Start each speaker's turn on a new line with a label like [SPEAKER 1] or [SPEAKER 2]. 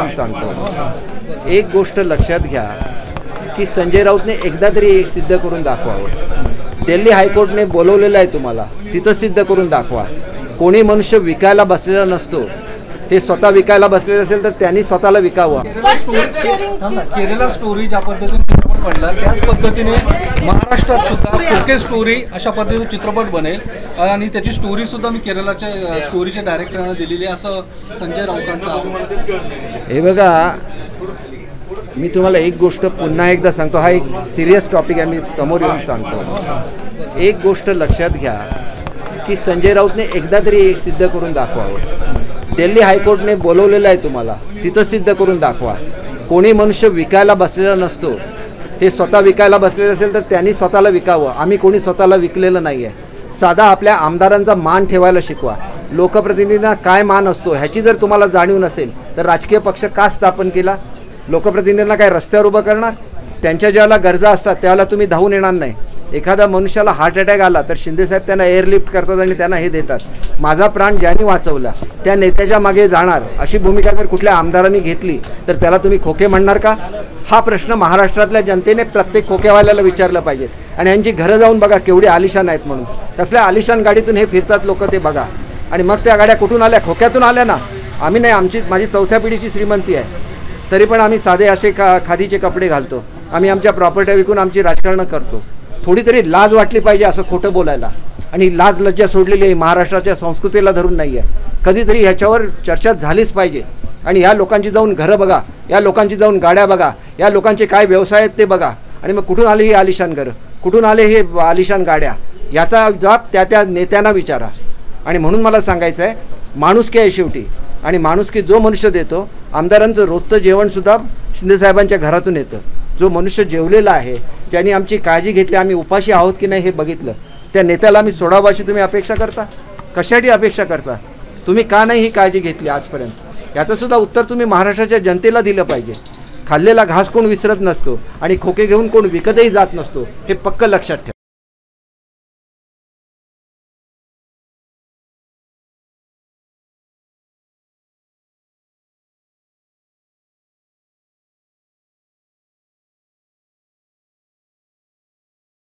[SPEAKER 1] येऊन सांगतो, एक गोष्ट लक्षात घ्या की संजय राऊतने एकदा तरी सिद्ध करून दाखवावं। दिल्ली हायकोर्टने बोलवलेलं आहे तुम्हाला, तिथं सिद्ध करून दाखवा। कोणी मनुष्य विकायला बसलेला नसतो, ते स्वतः विकायला बसलेले असेल तर त्यांनी स्वतःला विकावं।
[SPEAKER 2] केरला स्टोरी ज्या पद्धतीने चित्रपट बनला त्याच पद्धतीने महाराष्ट्रात सुद्धा खोके स्टोरी अशा पद्धतीने चित्रपट बनेल आणि त्याची स्टोरी सुद्धा मी केरलाच्या स्टोरीच्या डायरेक्टरांना दिलेली असं संजय राऊतांचं।
[SPEAKER 1] हे बघा, मी तुम्हाला एक गोष्ट पुन्हा एकदा सांगतो, हा एक सिरियस टॉपिक आहे, मी समोर येऊन सांगतो। एक गोष्ट लक्षात घ्या की संजय राऊतने एकदा तरी सिद्ध करून दाखवावं। दिल्ली हायकोर्टने बोलवलेलं आहे तुम्हाला, तिथं सिद्ध करून दाखवा। कोणी मनुष्य विकायला बसलेला नसतो, ते स्वतः विकायला बसलेले असेल तर त्यांनी स्वतःला विकावं। आम्ही कोणी स्वतःला विकलेलं नाही आहे। साधा आपल्या आमदारांचा मान ठेवायला शिकवा। लोकप्रतिनिधींना काय मान असतो ह्याची जर तुम्हाला जाणीव नसेल तर राजकीय पक्ष का स्थापन केला? लोकप्रतिनिधींना काय रस्त्यावर उभं करणार? त्यांच्या ज्याला गरजा असतात त्याला तुम्ही धावून येणार नाही। एखाद्या मनुष्याला हार्ट अटॅक आला तर शिंदेसाहेब त्यांना एअरलिफ्ट करतात आणि त्यांना हे देतात। माझा प्राण ज्यांनी वाचवला त्या नेत्याच्या मागे जाणार अशी भूमिका जर कुठल्या आमदारांनी घेतली तर त्याला तुम्ही खोके म्हणणार का? हा प्रश्न महाराष्ट्रातल्या जनतेने प्रत्येक खोकेवाल्याला विचारलं पाहिजे। आणि यांची घरं जाऊन बघा केवढी आलिशान आहेत म्हणून, कसल्या आलिशान गाडीतून हे फिरतात लोक ते बघा। आणि मग त्या गाड्या कुठून आल्या? खोक्यातून आल्या ना। आम्ही नाही, माझी चौथ्या पिढीची श्रीमंती आहे, तरी पण आम्ही साधे असे खादीचे कपडे घालतो। आम्ही आमच्या प्रॉपर्ट्या विकून आमची राजकारण करतो। थोडी तरी लाज वाटली पाहिजे असं खोटं बोलायला। आणि लाज लज्जा सोडलेली आहे, महाराष्ट्राच्या संस्कृतीला धरून नाही आहे। कधीतरी ह्याच्यावर चर्चा झालीच पाहिजे। आणि या लोकांची जाऊन घरं बघा, या लोकांची जाऊन गाड्या बघा, या लोकांचे काय व्यवसाय आहेत ते बघा। आणि मग कुठून आले ही आलिशान घरं, कुठून आले हे आलिशान गाड्या, याचा जबाब त्या नेत्यांना विचारा। आणि म्हणून मला सांगायचं आहे, माणुसकी आहे शेवटी, आणि माणुसकी जो मनुष्य देतो, आमदारांचं रोजचं जेवणसुद्धा शिंदेसाहेबांच्या घरातून येतं। जो मनुष्य जेवलेला आहे, ज्यांनी आमची काळजी घेतली, आम्ही उपाशी आहोत की नाही हे बघितलं, त्या नेत्याला आम्ही सोडावं अशी तुम्ही अपेक्षा करता? कशासाठी अपेक्षा करता? तुम्ही का नाही ही काळजी घेतली आजपर्यंत? याचंसुद्धा उत्तर तुम्ही महाराष्ट्राच्या जनतेला दिलं पाहिजे। खाल्लेला घास कोण विसरत नसतो आणि खोके घेऊन कोण विकतही जात नसतो, हे पक्क लक्षात ठेवा।